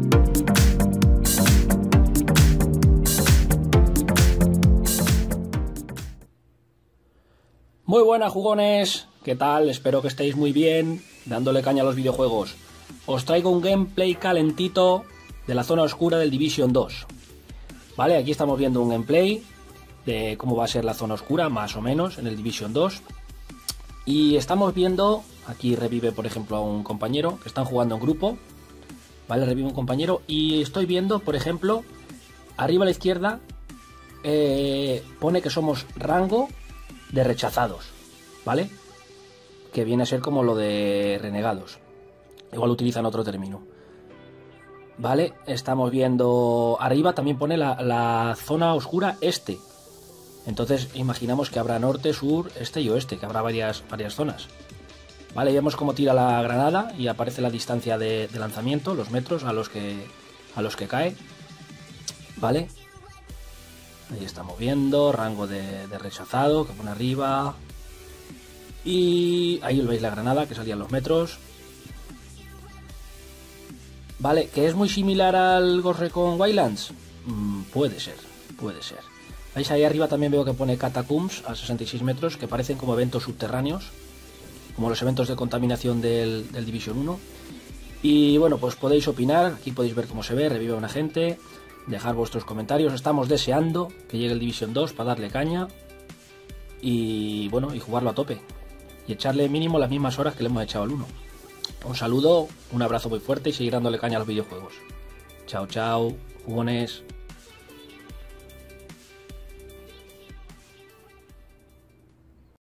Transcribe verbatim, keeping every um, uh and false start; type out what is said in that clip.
Muy buenas, jugones, ¿qué tal? Espero que estéis muy bien, dándole caña a los videojuegos. Os traigo un gameplay calentito de la zona oscura del Division dos. Vale, aquí estamos viendo un gameplay de cómo va a ser la zona oscura, más o menos, en el Division dos. Y estamos viendo, aquí revive por ejemplo a un compañero, que están jugando en grupo. Vale, revive un compañero y estoy viendo, por ejemplo, arriba a la izquierda, eh, pone que somos rango de rechazados, ¿vale? Que viene a ser como lo de renegados. Igual utilizan otro término. Vale, estamos viendo arriba también pone la, la zona oscura este. Entonces imaginamos que habrá norte, sur, este y oeste, que habrá varias, varias zonas. Vale, vemos cómo tira la granada y aparece la distancia de, de lanzamiento, los metros a los que, a los que cae. Vale. Ahí estamos viendo, rango de, de rechazado, que pone arriba. Y ahí veis la granada que salía en los metros. Vale, ¿que es muy similar al Ghost Recon Wildlands? Mm, puede ser, puede ser. ¿Veis? Ahí arriba también veo que pone Catacombs a sesenta y seis metros, que parecen como eventos subterráneos, como los eventos de contaminación del, del Division uno. Y bueno, pues podéis opinar, aquí podéis ver cómo se ve, revive a una gente. Dejar vuestros comentarios, estamos deseando que llegue el Division dos para darle caña y bueno, y jugarlo a tope y echarle mínimo las mismas horas que le hemos echado al uno. Un saludo, un abrazo muy fuerte y seguir dándole caña a los videojuegos. Chao, chao, jugones.